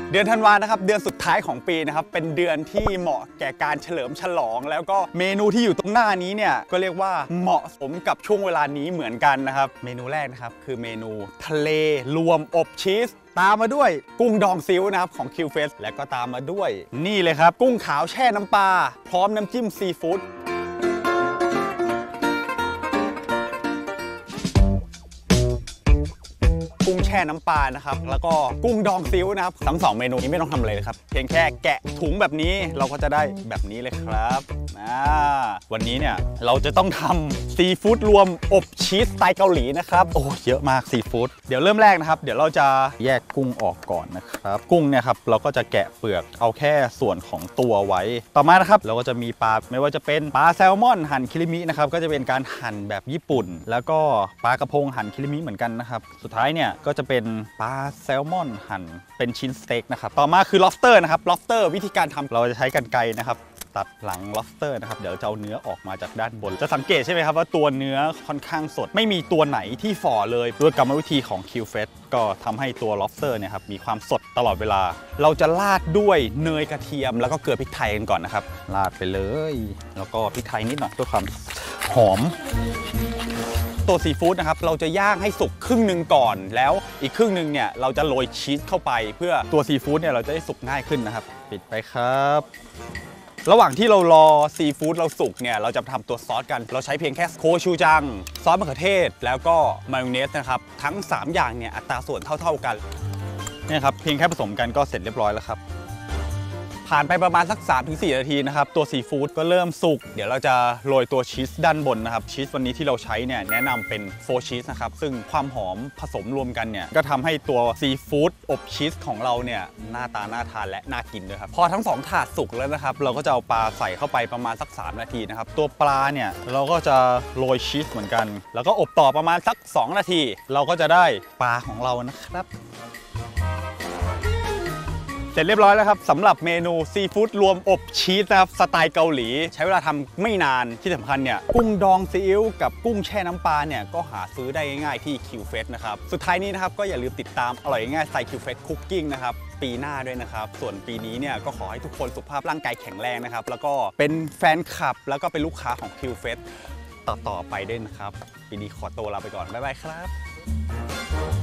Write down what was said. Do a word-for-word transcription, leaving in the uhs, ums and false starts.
เดือนธันวานะครับเดือนสุดท้ายของปีนะครับเป็นเดือนที่เหมาะแก่การเฉลิมฉลองแล้วก็เมนูที่อยู่ตรงหน้านี้เนี่ยก็เรียกว่าเหมาะสมกับช่วงเวลานี้เหมือนกันนะครับเมนูแรกนะครับคือเมนูทะเลรวมอบชีสตามมาด้วยกุ้งดองซิ้วนะครับของ คิว เฟส และก็ตามมาด้วยนี่เลยครับกุ้งขาวแช่น้ำปลาพร้อมน้ำจิ้มซีฟู้ดกุ้งแช่น้ำปลานะครับแล้วก็กุ้งดองซิ้วนะครับทั้งสองเมนูนี้ไม่ต้องทำอะไรเลยครับเพียงแค่แกะถุงแบบนี้เราก็จะได้แบบนี้เลยครับวันนี้เนี่ยเราจะต้องทำซีฟู้ดรวมอบชีสสไตล์เกาหลีนะครับโอ้เยอะมากซีฟู้ดเดี๋ยวเริ่มแรกนะครับเดี๋ยวเราจะแยกกุ้งออกก่อนนะครับกุ้งเนี่ยครับเราก็จะแกะเปลือกเอาแค่ส่วนของตัวไว้ต่อมานะครับเราก็จะมีปลาไม่ว่าจะเป็นปลาแซลมอนหั่นคิริมินะครับก็จะเป็นการหั่นแบบญี่ปุ่นแล้วก็ปลากระพงหั่นคิริมิเหมือนกันนะครับสุดท้ายเนี่ยก็จะเป็นปลาแซลมอนหั่นเป็นชิ้นสเต็กนะครับต่อมาคือ lobster นะครับ lobster วิธีการทำเราจะใช้กรรไกรนะครับตัดหลัง lobster นะครับเดี๋ยวจะเอาเนื้อออกมาจากด้านบนจะสังเกตใช่ไหมครับว่าตัวเนื้อค่อนข้างสดไม่มีตัวไหนที่ฝ่อเลยด้วยกรรมวิธีของ คิว เฟส ก็ทำให้ตัว lobster เนี่ยครับมีความสดตลอดเวลาเราจะราดด้วยเนยกระเทียมแล้วก็เกลือพริกไทยกันก่อนนะครับราดไปเลยแล้วก็พริกไทยนิดหน่อยเพื่อความหอมตัวซีฟู้ดนะครับเราจะย่างให้สุกครึ่งหนึ่งก่อนแล้วอีกครึ่งหนึ่งเนี่ยเราจะโรยชีสเข้าไปเพื่อตัวซีฟู้ดเนี่ยเราจะได้สุกง่ายขึ้นนะครับปิดไปครับระหว่างที่เรารอซีฟู้ดเราสุกเนี่ยเราจะทำตัวซอสกันเราใช้เพียงแค่โคชูจังซอสมะเขือเทศแล้วก็มายองเนสนะครับทั้งสามอย่างเนี่ยอัตราส่วนเท่าๆกันเนี่ยครับเพียงแค่ผสมกันก็เสร็จเรียบร้อยแล้วครับผ่านไปประมาณสัก สามถึงสี่ นาทีนะครับตัวซีฟู้ดก็เริ่มสุกเดี๋ยวเราจะโรยตัวชีสด้านบนนะครับชีสวันนี้ที่เราใช้เนี่ยแนะนำเป็นโฟร์ชีสนะครับซึ่งความหอมผสมรวมกันเนี่ยก็ทำให้ตัวซีฟู้ดอบชีสของเราเนี่ยหน้าตาน่าทานและน่ากินด้วยครับพอทั้งสองถาดสุกแล้วนะครับเราก็จะเอาปลาใส่เข้าไปประมาณสักสามนาทีนะครับตัวปลาเนี่ยเราก็จะโรยชีสเหมือนกันแล้วก็อบต่อประมาณสักสองนาทีเราก็จะได้ปลาของเรานะครับเสร็จเรียบร้อยแล้วครับสำหรับเมนูซีฟู้ดรวมอบชีสนะครับสไตล์เกาหลีใช้เวลาทำไม่นานที่สำคัญเนี่ยกุ้งดองซีอิ๊วกับกุ้งแช่น้ำปลาเนี่ยก็หาซื้อได้ง่ายๆที่ คิว เฟส นะครับสุดท้ายนี้นะครับก็อย่าลืมติดตามอร่อยง่ายสไตล์ คิว เฟส Cooking นะครับปีหน้าด้วยนะครับส่วนปีนี้เนี่ยก็ขอให้ทุกคนสุขภาพร่างกายแข็งแรงนะครับแล้วก็เป็นแฟนคลับแล้วก็เป็นลูกค้าของ คิว เฟส ต่อๆไปด้วยนะครับปีนี้ขอตัวลาไปก่อนบ๊ายบายครับ